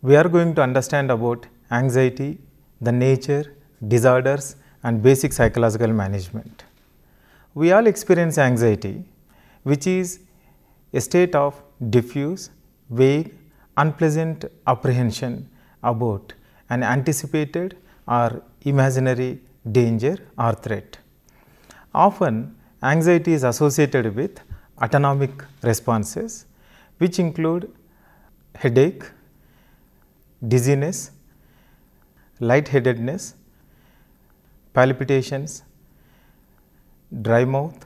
We are going to understand about anxiety, the nature, disorders and basic psychological management. We all experience anxiety, which is a state of diffuse, vague, unpleasant apprehension about an anticipated or imaginary danger or threat. Often, anxiety is associated with autonomic responses, which include headache, dizziness, lightheadedness, palpitations, dry mouth,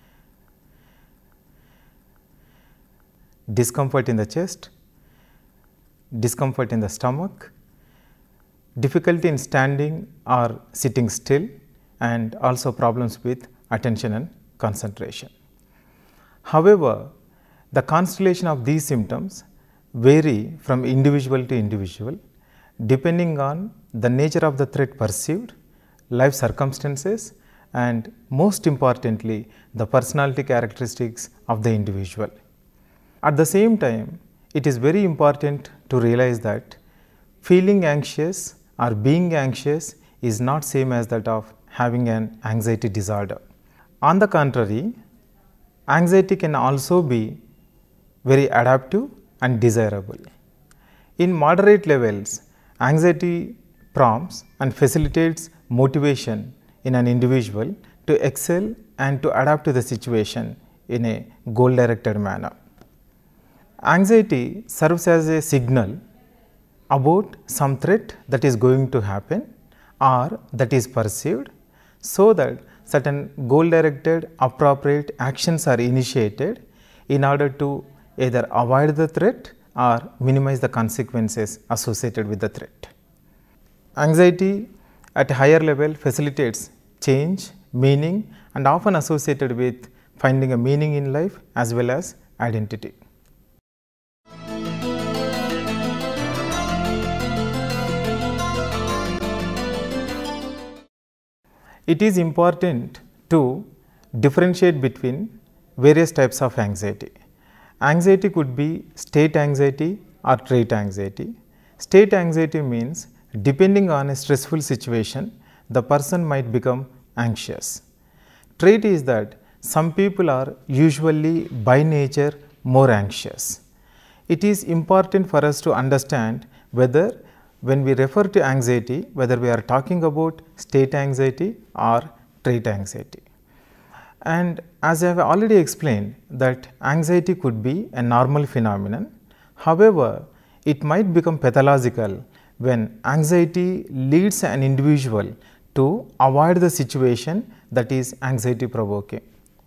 discomfort in the chest, discomfort in the stomach, difficulty in standing or sitting still, and also problems with attention and concentration. However, the constellation of these symptoms vary from individual to individual depending on the nature of the threat perceived, life circumstances, and most importantly, the personality characteristics of the individual. At the same time, it is very important to realize that feeling anxious or being anxious is not same as that of having an anxiety disorder. On the contrary, anxiety can also be very adaptive and desirable. In moderate levels, anxiety prompts and facilitates motivation in an individual to excel and to adapt to the situation in a goal-directed manner. Anxiety serves as a signal about some threat that is going to happen or that is perceived, so that certain goal-directed appropriate actions are initiated in order to either avoid the threat or minimize the consequences associated with the threat. Anxiety at a higher level facilitates change, meaning, and often associated with finding a meaning in life as well as identity. It is important to differentiate between various types of anxiety. Anxiety could be state anxiety or trait anxiety. State anxiety means depending on a stressful situation, the person might become anxious. Trait is that some people are usually by nature more anxious. It is important for us to understand whether when we refer to anxiety, whether we are talking about state anxiety or trait anxiety. And as I have already explained that anxiety could be a normal phenomenon. However, it might become pathological when anxiety leads an individual to avoid the situation that is anxiety provoking.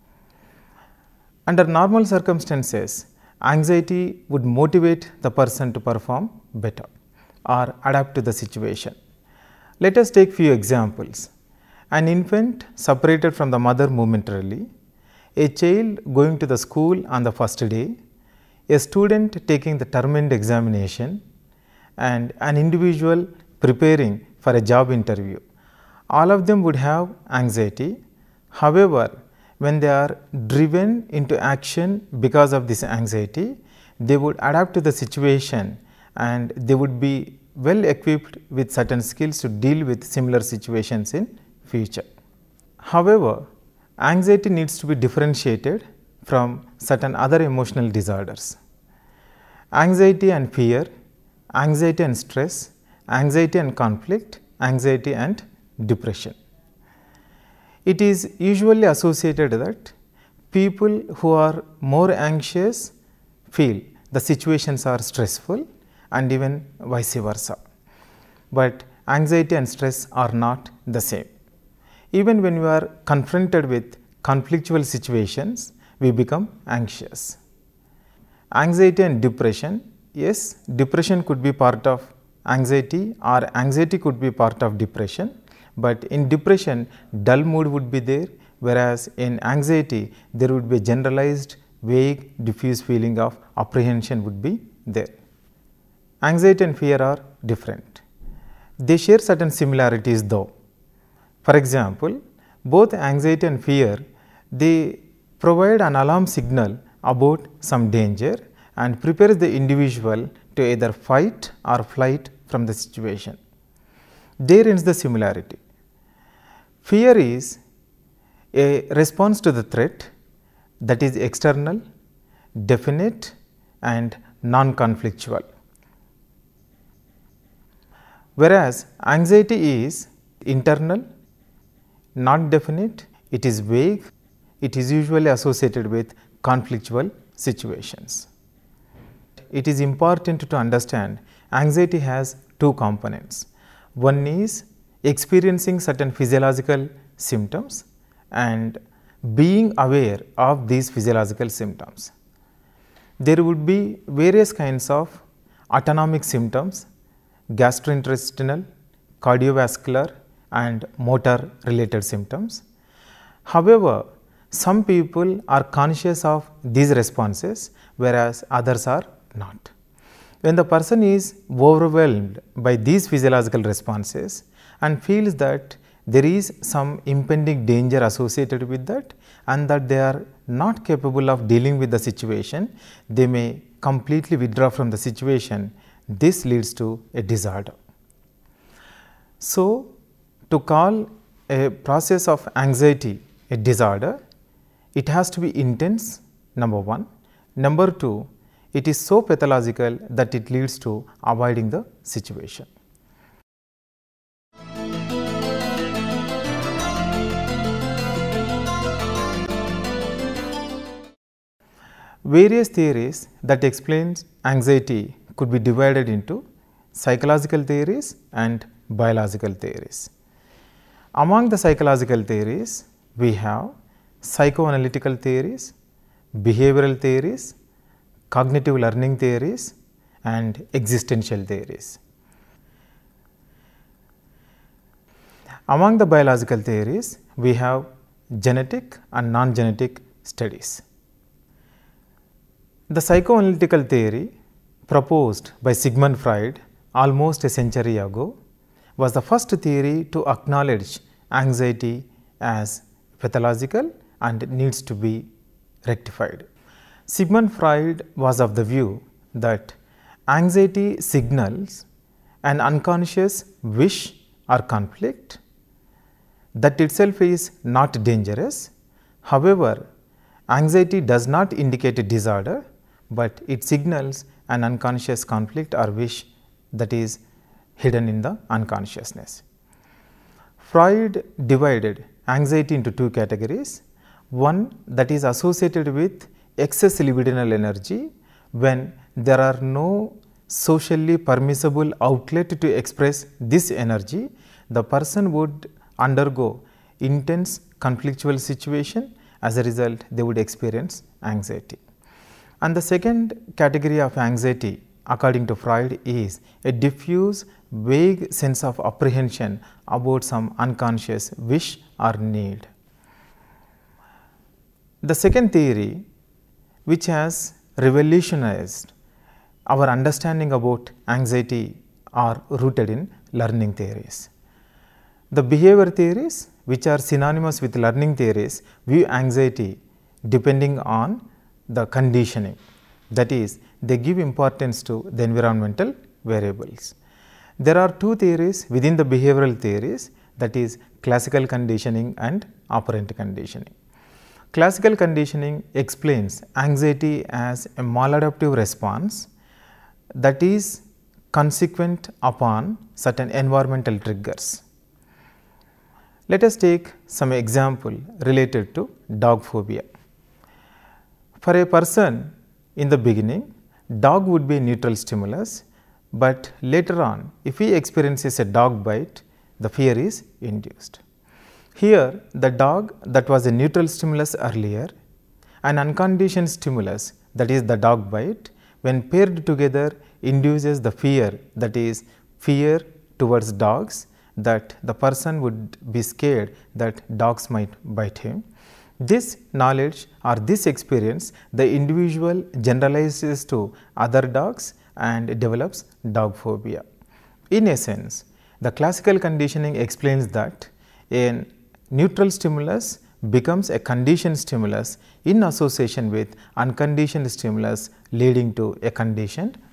Under normal circumstances, anxiety would motivate the person to perform better or adapt to the situation. Let us take few examples. An infant separated from the mother momentarily, a child going to the school on the first day, a student taking the term end examination, and an individual preparing for a job interview. All of them would have anxiety. However, when they are driven into action because of this anxiety, they would adapt to the situation and they would be well equipped with certain skills to deal with similar situations in future. However, anxiety needs to be differentiated from certain other emotional disorders. Anxiety and fear, anxiety and stress, anxiety and conflict, anxiety and depression. It is usually associated that people who are more anxious feel the situations are stressful and even vice versa, but anxiety and stress are not the same. Even when we are confronted with conflictual situations, we become anxious. Anxiety and depression, yes, depression could be part of anxiety or anxiety could be part of depression, but in depression dull mood would be there, whereas in anxiety there would be a generalized vague diffuse feeling of apprehension would be there. Anxiety and fear are different. They share certain similarities though. For example, both anxiety and fear, they provide an alarm signal about some danger and prepares the individual to either fight or flight from the situation. There ends the similarity. Fear is a response to the threat that is external, definite and non-conflictual, whereas anxiety is internal, not definite, it is vague, it is usually associated with conflictual situations. It is important to understand anxiety has two components. One is experiencing certain physiological symptoms and being aware of these physiological symptoms. There would be various kinds of autonomic symptoms, gastrointestinal, cardiovascular and motor related symptoms. However, some people are conscious of these responses, whereas others are not. When the person is overwhelmed by these physiological responses and feels that there is some impending danger associated with that and that they are not capable of dealing with the situation, they may completely withdraw from the situation. This leads to a disorder. So, to call a process of anxiety a disorder, it has to be intense, number one. Number two, it is so pathological that it leads to avoiding the situation. Various theories that explains anxiety could be divided into psychological theories and biological theories. Among the psychological theories, we have psychoanalytical theories, behavioral theories, cognitive learning theories and existential theories. Among the biological theories, we have genetic and non-genetic studies. The psychoanalytical theory proposed by Sigmund Freud almost a century ago was the first theory to acknowledge anxiety as pathological and needs to be rectified. Sigmund Freud was of the view that anxiety signals an unconscious wish or conflict that itself is not dangerous. However, anxiety does not indicate a disorder, but it signals an unconscious conflict or wish that is hidden in the unconsciousness. Freud divided anxiety into two categories. One that is associated with excess libidinal energy, when there are no socially permissible outlet to express this energy, the person would undergo intense conflictual situation. As a result, they would experience anxiety. And the second category of anxiety, according to Freud, is a diffuse, vague sense of apprehension about some unconscious wish or need. The second theory, which has revolutionized our understanding about anxiety, are rooted in learning theories. The behavior theories, which are synonymous with learning theories, view anxiety depending on the conditioning, that is, they give importance to the environmental variables. There are two theories within the behavioral theories, that is classical conditioning and operant conditioning. Classical conditioning explains anxiety as a maladaptive response that is consequent upon certain environmental triggers. Let us take some example related to dog phobia. For a person, in the beginning, dog would be a neutral stimulus, but later on, if he experiences a dog bite, the fear is induced. Here, the dog that was a neutral stimulus earlier, an unconditioned stimulus, that is the dog bite, when paired together induces the fear, that is fear towards dogs, that the person would be scared that dogs might bite him. This knowledge or this experience, the individual generalizes to other dogs and develops dog phobia. In essence, the classical conditioning explains that a neutral stimulus becomes a conditioned stimulus in association with unconditioned stimulus, leading to a conditioned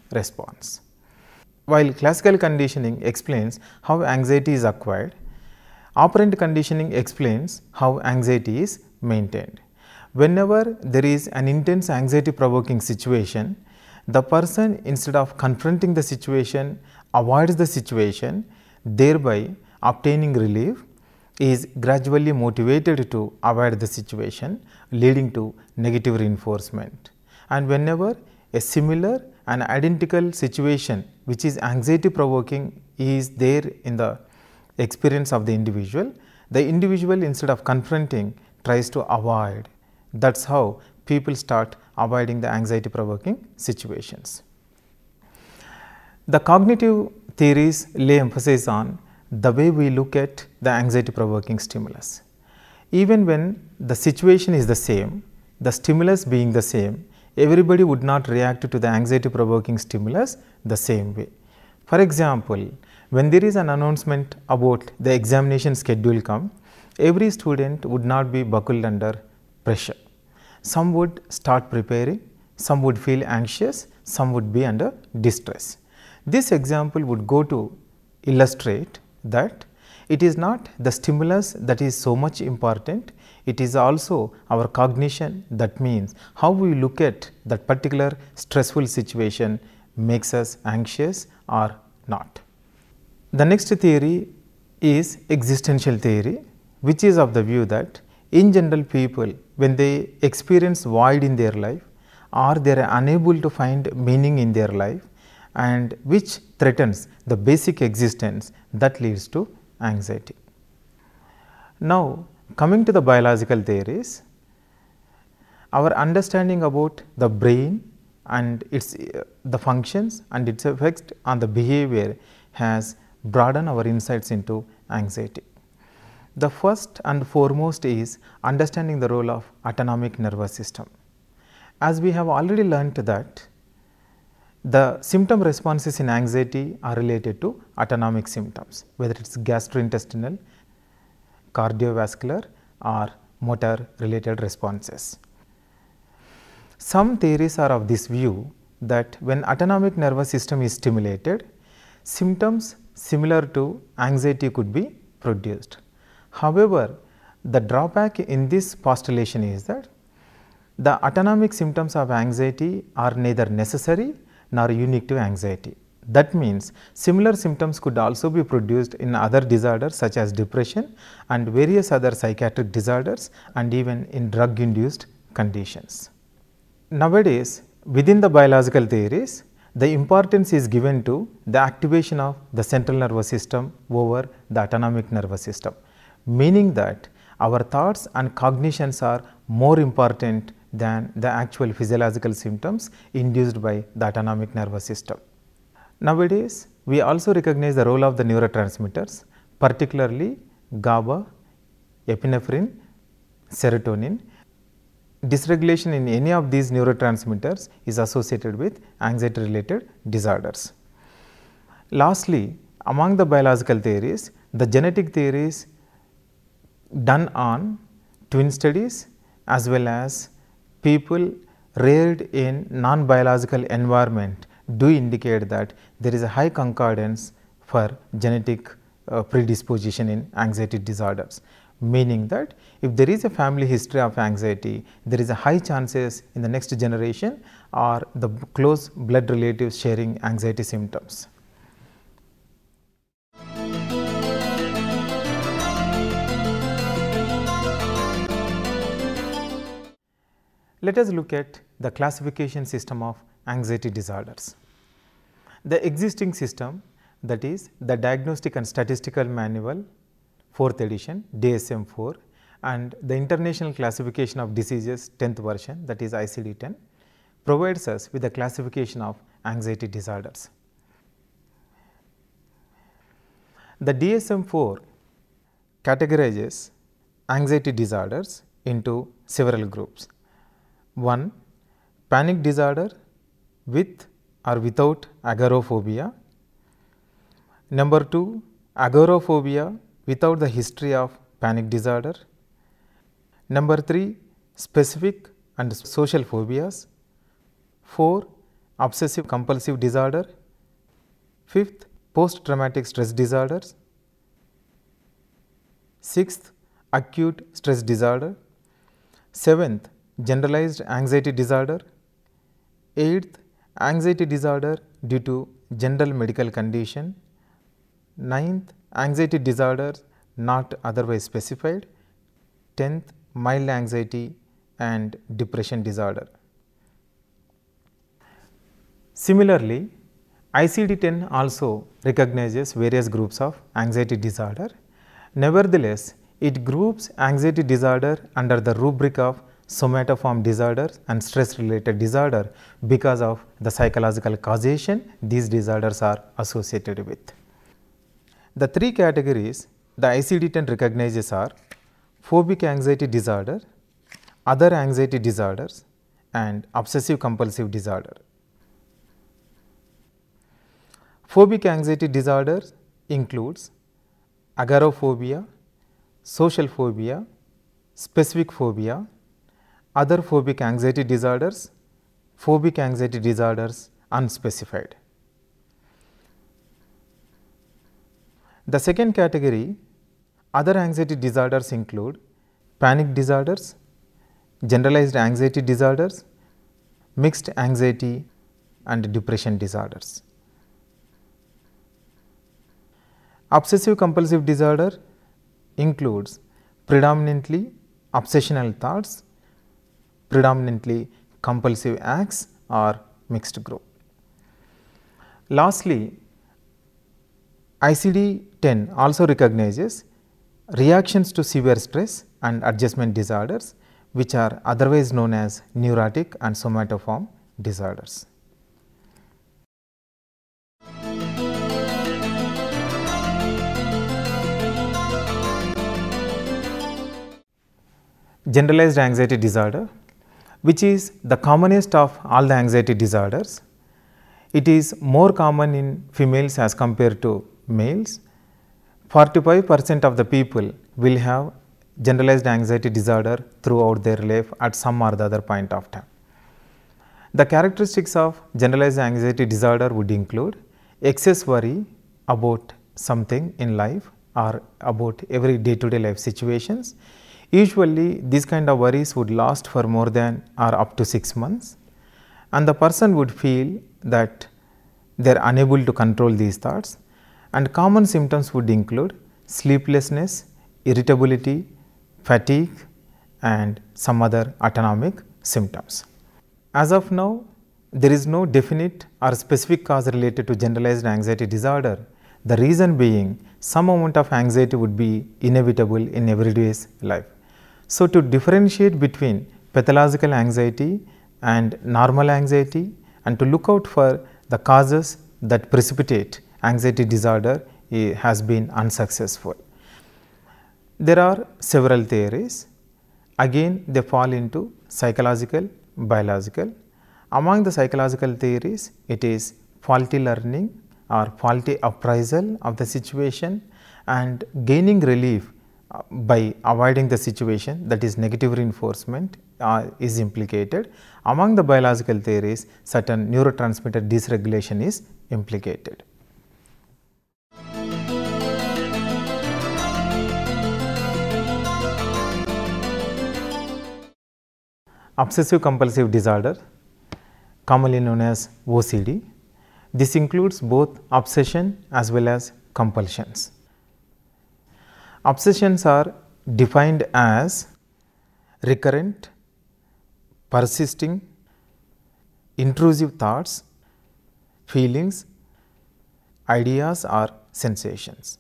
response. While classical conditioning explains how anxiety is acquired, operant conditioning explains how anxiety is maintained. Whenever there is an intense anxiety provoking situation, the person, instead of confronting the situation, avoids the situation, thereby obtaining relief, is gradually motivated to avoid the situation, leading to negative reinforcement. And whenever a similar and identical situation which is anxiety provoking is there in the experience of the individual instead of confronting tries to avoid. That is how people start avoiding the anxiety provoking situations. The cognitive theories lay emphasis on the way we look at the anxiety provoking stimulus. Even when the situation is the same, the stimulus being the same, everybody would not react to the anxiety provoking stimulus the same way. For example, when there is an announcement about the examination schedule come, every student would not be buckled under pressure. Some would start preparing, some would feel anxious, some would be under distress. This example would go to illustrate that it is not the stimulus that is so much important, it is also our cognition, that means how we look at that particular stressful situation makes us anxious or not. The next theory is existential theory, which is of the view that in general people, when they experience void in their life or they are unable to find meaning in their life, and which threatens the basic existence, that leads to anxiety. Now, coming to the biological theories, our understanding about the brain and its the functions and its effects on the behavior has broadened our insights into anxiety. The first and foremost is understanding the role of autonomic nervous system. As we have already learnt that the symptom responses in anxiety are related to autonomic symptoms, whether it is gastrointestinal, cardiovascular or motor related responses. Some theories are of this view that when autonomic nervous system is stimulated, symptoms similar to anxiety could be produced. However, the drawback in this postulation is that the autonomic symptoms of anxiety are neither necessary nor unique to anxiety. That means, similar symptoms could also be produced in other disorders such as depression and various other psychiatric disorders and even in drug induced conditions. Nowadays, within the biological theories, the importance is given to the activation of the central nervous system over the autonomic nervous system, meaning that our thoughts and cognitions are more important than the actual physiological symptoms induced by the autonomic nervous system. Nowadays, we also recognize the role of the neurotransmitters, particularly GABA, epinephrine, serotonin. Dysregulation in any of these neurotransmitters is associated with anxiety related disorders. Lastly, among the biological theories, the genetic theories done on twin studies as well as people reared in non-biological environment do indicate that there is a high concordance for genetic predisposition in anxiety disorders, meaning that if there is a family history of anxiety, there is a high chances in the next generation or the close blood relatives sharing anxiety symptoms. Let us look at the classification system of anxiety disorders. The existing system, that is the Diagnostic and Statistical Manual 4th edition DSM-4 and the International Classification of Diseases 10th version, that is ICD-10, provides us with the classification of anxiety disorders. The DSM-4 categorizes anxiety disorders into several groups. 1. Panic disorder with or without agoraphobia. Number 2. Agoraphobia without the history of panic disorder. Number 3. Specific and social phobias. 4. obsessive compulsive disorder. Fifth, post traumatic stress disorders. Sixth, acute stress disorder. Seventh, generalized anxiety disorder. Eighth, anxiety disorder due to general medical condition. Ninth, anxiety disorders not otherwise specified. 10th, mild anxiety and depression disorder. Similarly, ICD-10 also recognizes various groups of anxiety disorder. Nevertheless, it groups anxiety disorder under the rubric of somatoform disorders and stress related disorder because of the psychological causation these disorders are associated with. The three categories the ICD-10 recognizes are phobic anxiety disorder, other anxiety disorders and obsessive compulsive disorder. Phobic anxiety disorder includes agoraphobia, social phobia, specific phobia, other phobic anxiety disorders, phobic anxiety disorders unspecified. The second category, other anxiety disorders include panic disorders, generalized anxiety disorders, mixed anxiety and depression disorders. Obsessive compulsive disorder includes predominantly obsessional thoughts, predominantly compulsive acts or mixed group. Lastly, ICD-10 also recognizes reactions to severe stress and adjustment disorders, which are otherwise known as neurotic and somatoform disorders. Generalized anxiety disorder, which is the commonest of all the anxiety disorders. It is more common in females as compared to males. 45% of the people will have generalized anxiety disorder throughout their life at some or the other point of time. The characteristics of generalized anxiety disorder would include excess worry about something in life or about every day-to-day life situations. Usually, these kind of worries would last for more than or up to 6 months, and the person would feel that they are unable to control these thoughts, and common symptoms would include sleeplessness, irritability, fatigue and some other autonomic symptoms. As of now, there is no definite or specific cause related to generalized anxiety disorder. The reason being some amount of anxiety would be inevitable in everyday's life. So, to differentiate between pathological anxiety and normal anxiety and to look out for the causes that precipitate anxiety disorder has been unsuccessful. There are several theories. Again, they fall into psychological, biological. Among the psychological theories, it is faulty learning or faulty appraisal of the situation and gaining relief by avoiding the situation, that is negative reinforcement is implicated. Among the biological theories, certain neurotransmitter dysregulation is implicated. Obsessive compulsive disorder, commonly known as OCD. This includes both obsession as well as compulsions. Obsessions are defined as recurrent, persisting, intrusive thoughts, feelings, ideas or sensations.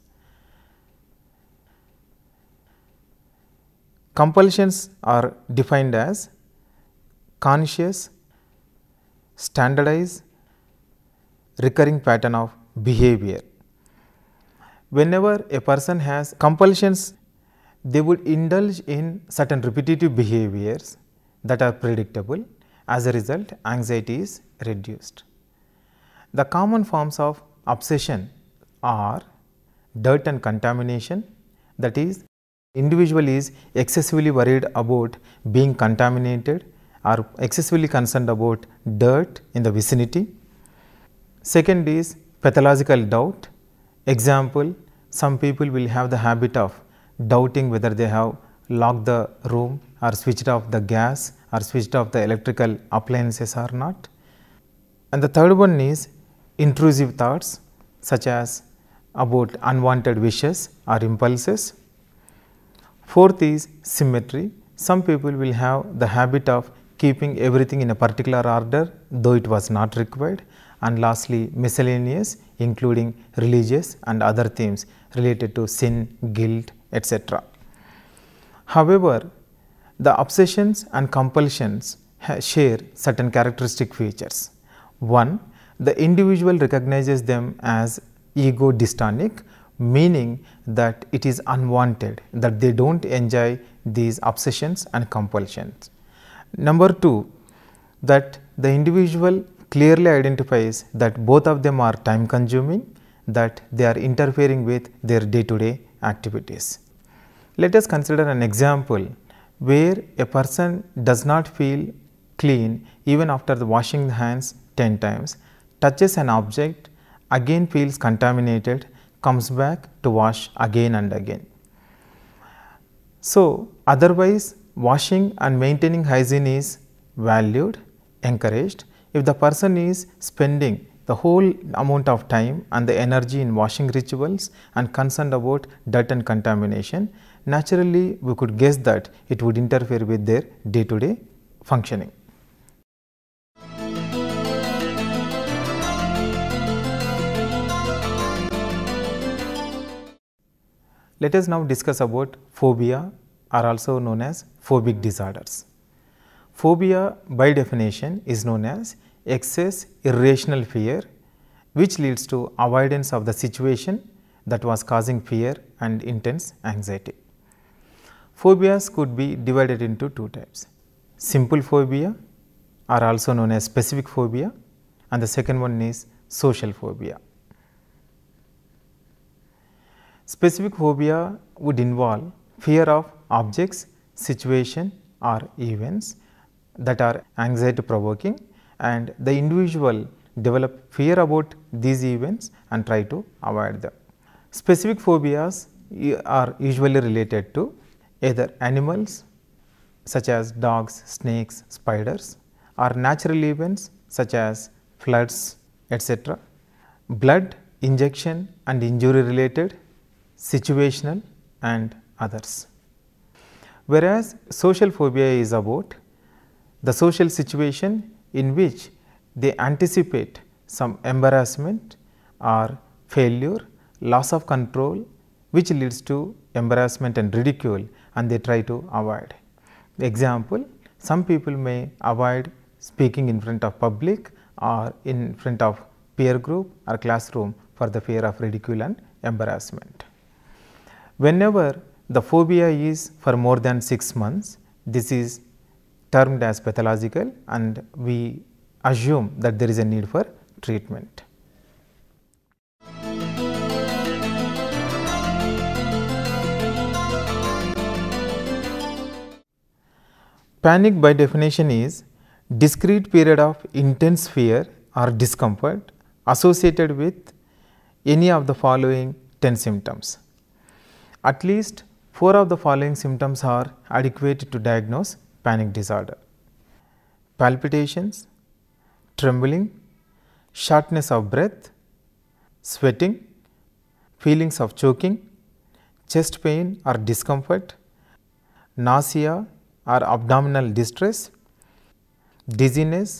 Compulsions are defined as conscious, standardized, recurring pattern of behavior. Whenever a person has compulsions, they would indulge in certain repetitive behaviors that are predictable. As a result, anxiety is reduced. The common forms of obsession are dirt and contamination, that is, individual is excessively worried about being contaminated are excessively concerned about dirt in the vicinity. Second is pathological doubt. Example, some people will have the habit of doubting whether they have locked the room or switched off the gas or switched off the electrical appliances or not. And the third one is intrusive thoughts such as about unwanted wishes or impulses. Fourth is symmetry. Some people will have the habit of keeping everything in a particular order though it was not required. And lastly, miscellaneous, including religious and other themes related to sin, guilt, etc. However, the obsessions and compulsions share certain characteristic features. One, the individual recognizes them as ego dystonic, meaning that it is unwanted, that they do not enjoy these obsessions and compulsions. Number two, that the individual clearly identifies that both of them are time consuming, that they are interfering with their day-to-day activities. Let us consider an example where a person does not feel clean even after washing the hands 10 times, touches an object, again feels contaminated, comes back to wash again and again. So, otherwise washing and maintaining hygiene is valued, encouraged. If the person is spending the whole amount of time and the energy in washing rituals and concerned about dirt and contamination, naturally we could guess that it would interfere with their day-to-day functioning. Let us now discuss about phobia, are also known as phobic disorders. Phobia by definition is known as excess irrational fear which leads to avoidance of the situation that was causing fear and intense anxiety. Phobias could be divided into two types. Simple phobia are also known as specific phobia, and the second one is social phobia. Specific phobia would involve fear of objects, situation or events that are anxiety provoking, and the individual develop fear about these events and try to avoid them. Specific phobias are usually related to either animals such as dogs, snakes, spiders, or natural events such as floods, etc., blood, injection and injury related, situational and others. Whereas social phobia is about the social situation in which they anticipate some embarrassment or failure, loss of control which leads to embarrassment and ridicule, and they try to avoid. Example, some people may avoid speaking in front of public or in front of peer group or classroom for the fear of ridicule and embarrassment. Whenever the phobia is for more than 6 months, this is termed as pathological and we assume that there is a need for treatment. Panic by definition is discrete period of intense fear or discomfort associated with any of the following 10 symptoms. At least 4 of the following symptoms are adequate to diagnose panic disorder: palpitations, trembling, shortness of breath, sweating, feelings of choking, chest pain or discomfort, nausea or abdominal distress, dizziness,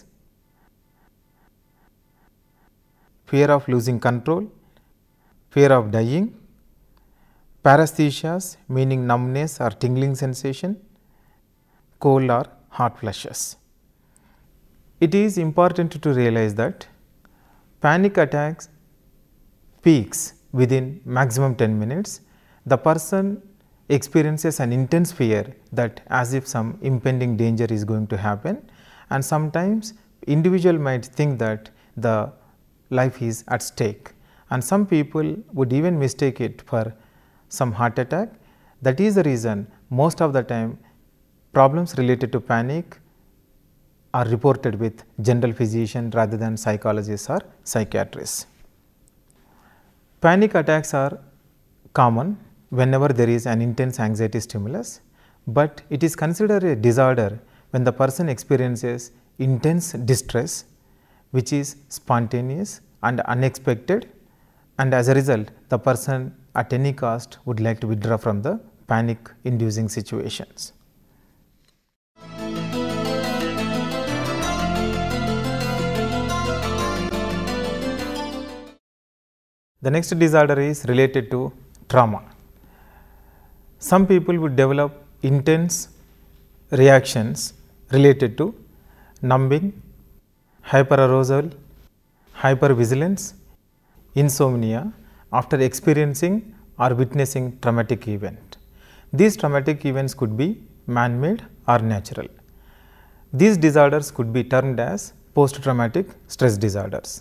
fear of losing control, fear of dying, paresthesias meaning numbness or tingling sensation, cold or hot flushes. It is important to realize that panic attacks peaks within maximum 10 minutes. The person experiences an intense fear that as if some impending danger is going to happen, and sometimes individual might think that the life is at stake, and some people would even mistake it for some heart attack. That is the reason most of the time problems related to panic are reported with general physician rather than psychologists or psychiatrists. Panic attacks are common whenever there is an intense anxiety stimulus, but it is considered a disorder when the person experiences intense distress which is spontaneous and unexpected, and as a result the person at any cost would like to withdraw from the panic inducing situations. The next disorder is related to trauma. Some people would develop intense reactions related to numbing, hyperarousal, hypervigilance, insomnia after experiencing or witnessing traumatic event. These traumatic events could be man-made or natural. These disorders could be termed as post-traumatic stress disorders.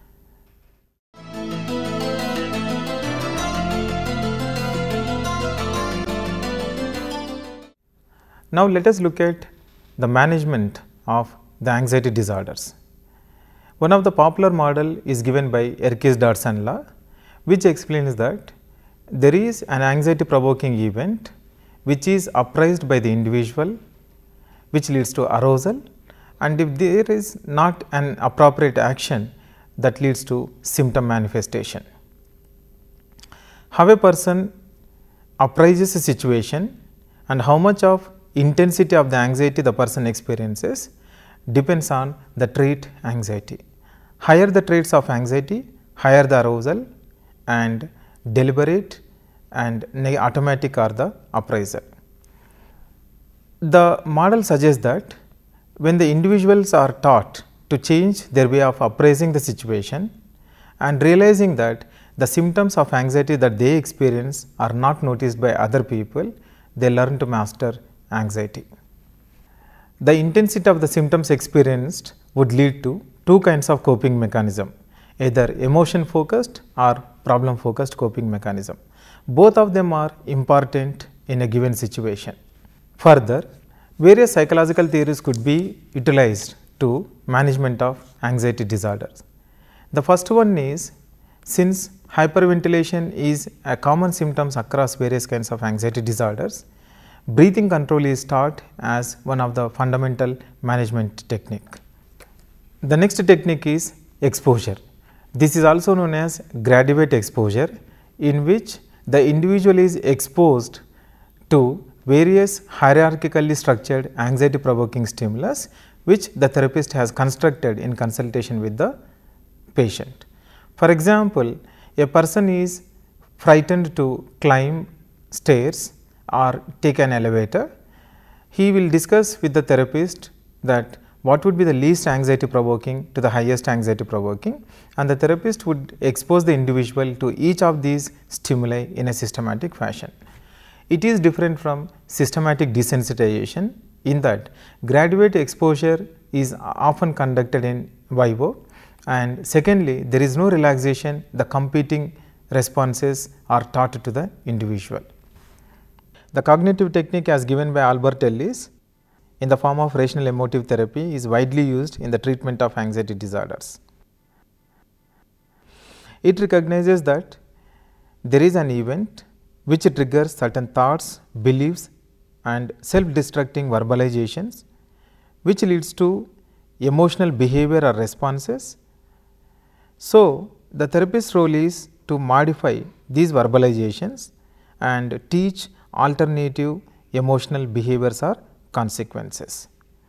Now, let us look at the management of the anxiety disorders. One of the popular model is given by Yerkes-Dodson law, which explains that there is an anxiety provoking event which is uprised by the individual, which leads to arousal, and if there is not an appropriate action, that leads to symptom manifestation. How a person uprises a situation and how much of intensity of the anxiety the person experiences depends on the trait anxiety. Higher the traits of anxiety, higher the arousal, and deliberate and automatic are the uprisal. The model suggests that when the individuals are taught to change their way of appraising the situation and realizing that the symptoms of anxiety that they experience are not noticed by other people, they learn to master anxiety. The intensity of the symptoms experienced would lead to two kinds of coping mechanism, either emotion focused or problem focused coping mechanism. Both of them are important in a given situation. Further, various psychological theories could be utilized to management of anxiety disorders. The first one is, since hyperventilation is a common symptoms across various kinds of anxiety disorders, breathing control is taught as one of the fundamental management technique. The next technique is exposure. This is also known as graduate exposure, in which the individual is exposed to various hierarchically structured anxiety provoking stimulus, which the therapist has constructed in consultation with the patient. For example, a person is frightened to climb stairs or take an elevator. He will discuss with the therapist that what would be the least anxiety provoking to the highest anxiety provoking, and the therapist would expose the individual to each of these stimuli in a systematic fashion. It is different from systematic desensitization in that graduate exposure is often conducted in vivo, and secondly, there is no relaxation, the competing responses are taught to the individual. The cognitive technique as given by Albert Ellis in the form of rational emotive therapy is widely used in the treatment of anxiety disorders. It recognizes that there is an event which triggers certain thoughts, beliefs and self-destructing verbalizations, which leads to emotional behavior or responses. So, the therapist's role is to modify these verbalizations and teach alternative emotional behaviors or consequences.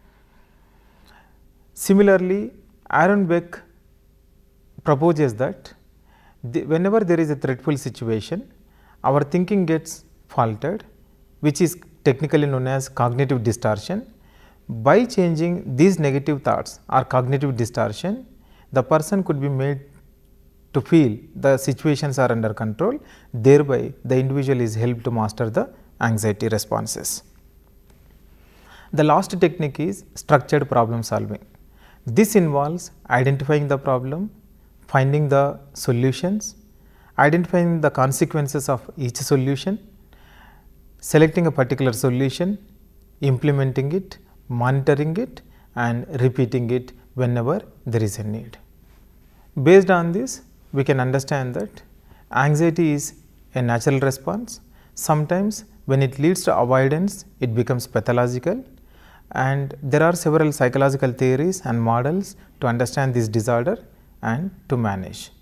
Similarly, Aaron Beck proposes that whenever there is a threatful situation, our thinking gets faltered, which is technically known as cognitive distortion. By changing these negative thoughts or cognitive distortion, the person could be made to feel the situations are under control, thereby the individual is helped to master the anxiety responses. The last technique is structured problem solving. This involves identifying the problem, finding the solutions, identifying the consequences of each solution, selecting a particular solution, implementing it, monitoring it and repeating it whenever there is a need. Based on this, we can understand that anxiety is a natural response. Sometimes when it leads to avoidance, it becomes pathological, and there are several psychological theories and models to understand this disorder and to manage.